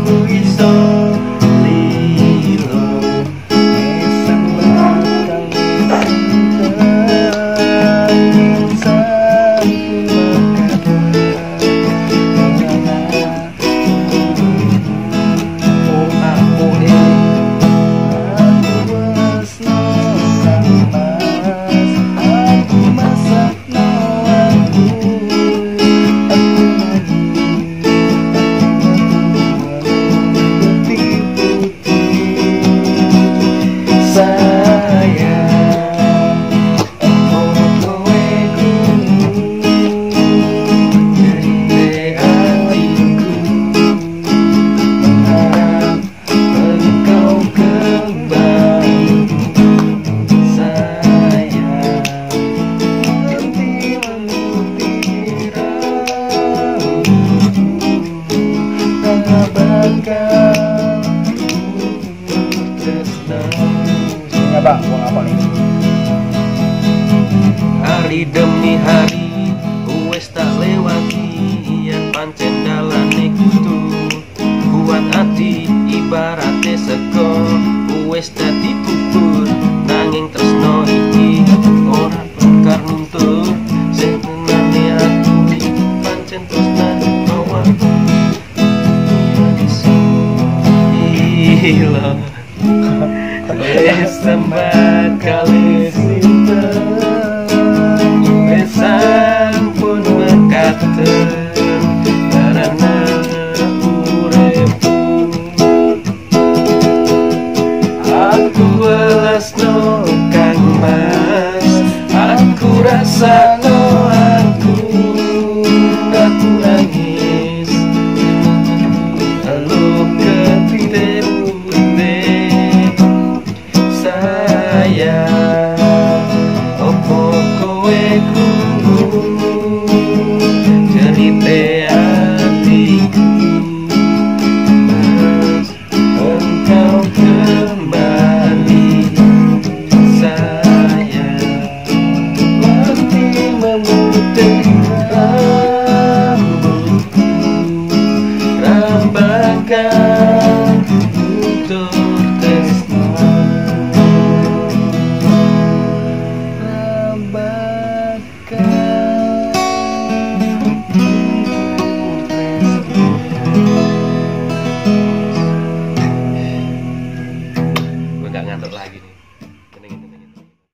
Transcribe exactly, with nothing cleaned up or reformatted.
iso lilo esan bakal Bang, gua ngapa nih? Hari demi hari wes tak lewati yen pancen dalane kudu kuat ati ibarate sego wes dadi bubur nanging tresno iki ora bakal luntur sing tenane aku pancen tresnane bawa ila sempat kali cinta pesan pun berkata karena uripku aku welas no kang mas aku rasa